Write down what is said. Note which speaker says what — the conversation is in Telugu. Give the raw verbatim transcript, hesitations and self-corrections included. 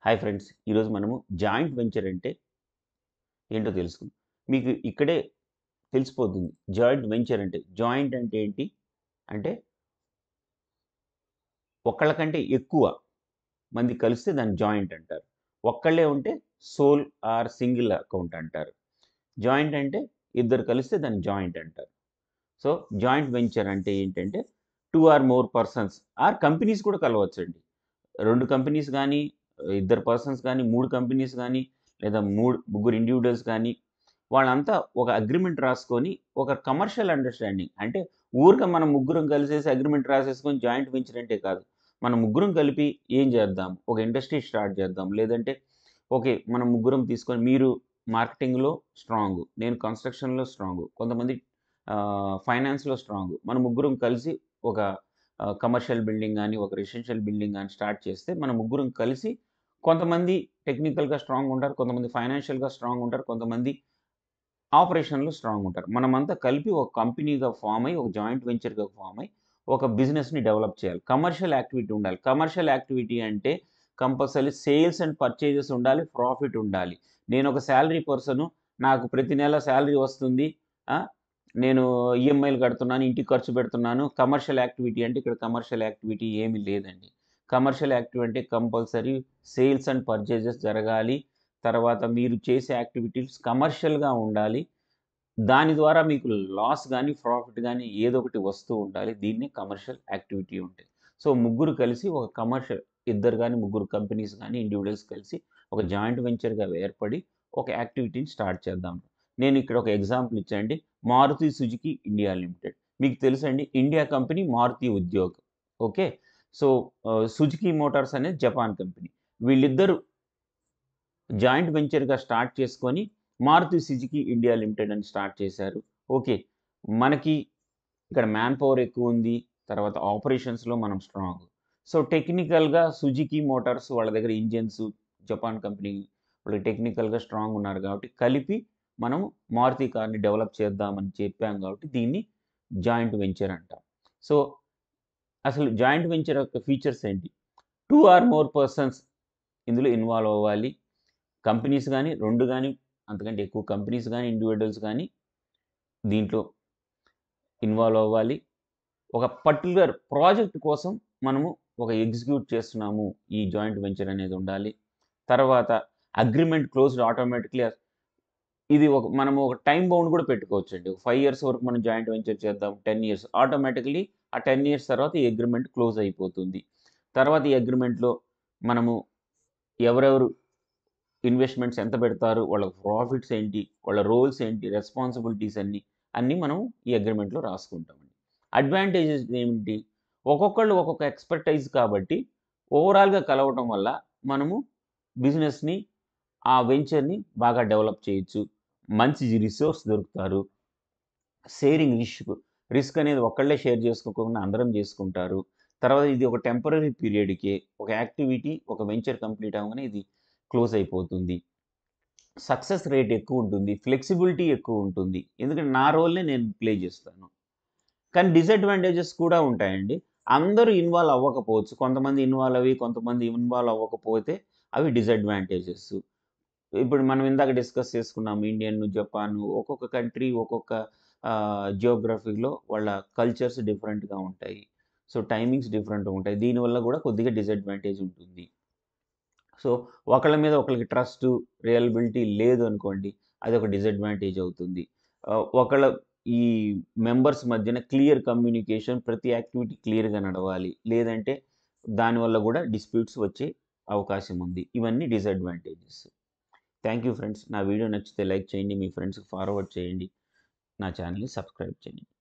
Speaker 1: హాయ్ ఫ్రెండ్స్, ఈరోజు మనము జాయింట్ వెంచర్ అంటే ఏంటో తెలుసుకుందాం. మీకు ఇక్కడే తెలిసిపోతుంది. జాయింట్ వెంచర్ అంటే జాయింట్ అంటే ఏంటి అంటే ఒక్కళ్ళకంటే ఎక్కువ మంది కలిస్తే దాన్ని జాయింట్ అంటారు. ఒక్కళ్ళే ఉంటే సోల్ ఆర్ సింగిల్ అకౌంట్ అంటారు. జాయింట్ అంటే ఇద్దరు కలిస్తే దాన్ని జాయింట్ అంటారు. సో జాయింట్ వెంచర్ అంటే ఏంటంటే two or more persons or companies కూడా కలవచ్చండి. రెండు కంపెనీస్ కానీ, ఇద్దరు పర్సన్స్ కానీ, మూడు కంపెనీస్ కానీ, లేదా మూడు ముగ్గురు ఇండివిజువల్స్ కానీ, వాళ్ళంతా ఒక అగ్రిమెంట్ రాసుకొని ఒక కమర్షియల్ అండర్స్టాండింగ్ అంటే ఊరిక మనం ముగ్గురం కలిసేసి అగ్రిమెంట్ రాసేసుకొని జాయింట్ వెంచర్ అంటే కాదు. మనం ముగ్గురం కలిపి ఏం చేద్దాం, ఒక ఇండస్ట్రీ స్టార్ట్ చేద్దాం, లేదంటే ఓకే మనం ముగ్గురం తీసుకొని మీరు మార్కెటింగ్లో స్ట్రాంగ్, నేను కన్స్ట్రక్షన్లో స్ట్రాంగ్, కొంతమంది ఫైనాన్స్లో స్ట్రాంగ్, మన ముగ్గురం కలిసి ఒక కమర్షియల్ బిల్డింగ్ కానీ, ఒక రెసిడెన్షియల్ బిల్డింగ్ కానీ స్టార్ట్ చేస్తే మన ముగ్గురం కలిసి కొంతమంది టెక్నికల్గా స్ట్రాంగ్ ఉంటారు, కొంతమంది ఫైనాన్షియల్గా స్ట్రాంగ్ ఉంటారు, కొంతమంది ఆపరేషన్లో స్ట్రాంగ్ ఉంటారు. మనమంతా కలిపి ఒక కంపెనీగా ఫామ్ అయ్యి, ఒక జాయింట్ వెంచర్గా ఫామ్ అయ్యి ఒక బిజినెస్ని డెవలప్ చేయాలి. కమర్షియల్ యాక్టివిటీ ఉండాలి. కమర్షియల్ యాక్టివిటీ అంటే కంపల్సరీ సేల్స్ అండ్ పర్చేజెస్ ఉండాలి, ప్రాఫిట్ ఉండాలి. నేను ఒక శాలరీ పర్సను, నాకు ప్రతి నెల శాలరీ వస్తుంది, నేను ఈఎంఐలు కడుతున్నాను, ఇంటికి ఖర్చు పెడుతున్నాను. కమర్షియల్ యాక్టివిటీ అంటే ఇక్కడ కమర్షియల్ యాక్టివిటీ ఏమీ లేదండి. కమర్షియల్ యాక్టివిటీ అంటే కంపల్సరీ సేల్స్ అండ్ పర్చేజెస్ జరగాలి. తర్వాత మీరు చేసే యాక్టివిటీస్ కమర్షియల్గా ఉండాలి. దాని ద్వారా మీకు లాస్ కానీ, ప్రాఫిట్ కానీ ఏదో ఒకటి వస్తూ ఉండాలి. దీన్ని కమర్షియల్ యాక్టివిటీ ఉంటుంది. సో ముగ్గురు కలిసి ఒక కమర్షియల్, ఇద్దరు కానీ ముగ్గురు కంపెనీస్ కానీ ఇండివిజువల్స్ కలిసి ఒక జాయింట్ వెంచర్గా ఏర్పడి ఒక యాక్టివిటీని స్టార్ట్ చేద్దాం. నేను ఇక్కడ ఒక ఎగ్జాంపుల్ ఇచ్చానండి. మారుతి సుజుకి ఇండియా లిమిటెడ్ మీకు తెలుసండి. India company Maruti Udyog. Okay, so Suzuki Motors అనేది జపాన్ కంపెనీ. వీళ్ళిద్దరు జాయింట్ వెంచర్గా స్టార్ట్ చేసుకొని మారుతి సుజుకి ఇండియా లిమిటెడ్ అని స్టార్ట్ చేశారు. ఓకే, మనకి ఇక్కడ మ్యాన్ పవర్ ఎక్కువ ఉంది, తర్వాత ఆపరేషన్స్లో మనం స్ట్రాంగ్. సో టెక్నికల్గా సుజుకి మోటార్స్ వాళ్ళ దగ్గర ఇంజిన్స్, జపాన్ కంపెనీ వాళ్ళకి టెక్నికల్గా స్ట్రాంగ్ ఉన్నారు కాబట్టి కలిపి మనం మారుతి కార్ని డెవలప్ చేద్దామని చెప్పాం కాబట్టి దీన్ని జాయింట్ వెంచర్ అంటాం. సో అసలు జాయింట్ వెంచర్ యొక్క ఫీచర్స్ ఏంటి? టూ ఆర్ మోర్ పర్సన్స్ ఇందులో ఇన్వాల్వ్ అవ్వాలి. కంపెనీస్ కానీ, రెండు కానీ అంతకంటే ఎక్కువ కంపెనీస్ కానీ, ఇండివిజువల్స్ కానీ దీంట్లో ఇన్వాల్వ్ అవ్వాలి. ఒక పర్టికులర్ ప్రాజెక్ట్ కోసం మనము ఒక ఎగ్జిక్యూట్ చేస్తున్నాము, ఈ జాయింట్ వెంచర్ అనేది ఉండాలి. తర్వాత అగ్రిమెంట్ క్లోజ్డ్ ఆటోమేటిక్లీ. ఇది ఒక మనము ఒక టైం బౌండ్ కూడా పెట్టుకోవచ్చండి. ఫైవ్ ఇయర్స్ వరకు మనం జాయింట్ వెంచర్ చేద్దాం, టెన్ ఇయర్స్ ఆటోమేటిక్లీ ఆ టెన్ ఇయర్స్ తర్వాత ఈ అగ్రిమెంట్ క్లోజ్ అయిపోతుంది. తర్వాత ఈ అగ్రిమెంట్లో మనము ఎవరెవరు ఇన్వెస్ట్మెంట్స్ ఎంత పెడతారు, వాళ్ళ ప్రాఫిట్స్ ఏంటి, వాళ్ళ రోల్స్ ఏంటి, రెస్పాన్సిబిలిటీస్ అన్నీ అన్నీ మనం ఈ అగ్రిమెంట్లో రాసుకుంటామండి. అడ్వాంటేజెస్ ఏమిటి? ఒక్కొక్కళ్ళు ఒక్కొక్క ఎక్స్పర్టైజ్ కాబట్టి ఓవరాల్గా కలవటం వల్ల మనము బిజినెస్ని, ఆ వెంచర్ని బాగా డెవలప్ చేయొచ్చు. మంచి రిసోర్స్ దొరుకుతారు. షేరింగ్ రిస్క్ రిస్క్ అనేది ఒక్కళ్ళే షేర్ చేసుకోకుండా అందరం చేసుకుంటారు. తర్వాత ఇది ఒక టెంపరరీ పీరియడ్కి ఒక యాక్టివిటీ, ఒక వెంచర్ కంప్లీట్ అవ్వగానే ఇది క్లోజ్ అయిపోతుంది. సక్సెస్ రేట్ ఎక్కువ ఉంటుంది, ఫ్లెక్సిబిలిటీ ఎక్కువ ఉంటుంది, ఎందుకంటే నా రోల్నే నేను ప్లే చేస్తాను. కానీ డిసడ్వాంటేజెస్ కూడా ఉంటాయండి. అందరూ ఇన్వాల్వ్ అవ్వకపోవచ్చు, కొంతమంది ఇన్వాల్వ్ అయ్యి కొంతమంది ఇన్వాల్వ్ అవ్వకపోతే అవి డిసడ్వాంటేజెస్. ఇప్పుడు మనం ఇందాక డిస్కస్ చేసుకున్నాం, ఇండియన్, జపాన్, ఒక్కొక్క కంట్రీ ఒక్కొక్క జియోగ్రఫీలో వాళ్ళ కల్చర్స్ డిఫరెంట్గా ఉంటాయి. సో టైమింగ్స్ డిఫరెంట్గా ఉంటాయి. దీనివల్ల కూడా కొద్దిగా డిసడ్వాంటేజ్ ఉంటుంది. సో ఒకళ్ళ మీద ఒకరికి ట్రస్ట్, రియలబిలిటీ లేదు అనుకోండి, అది ఒక డిసడ్వాంటేజ్ అవుతుంది. ఒకళ్ళ ఈ మెంబర్స్ మధ్యన క్లియర్ కమ్యూనికేషన్, ప్రతి యాక్టివిటీ క్లియర్గా నడవాలి, లేదంటే దానివల్ల కూడా డిస్ప్యూట్స్ వచ్చే అవకాశం ఉంది. ఇవన్నీ డిసడ్వాంటేజెస్. Thank you friends. నా వీడియో నచ్చితే లైక్ చేయండి, మీ ఫ్రెండ్స్కి ఫార్వర్డ్ చేయండి, నా ఛానల్ని సబ్స్క్రైబ్ చేయండి.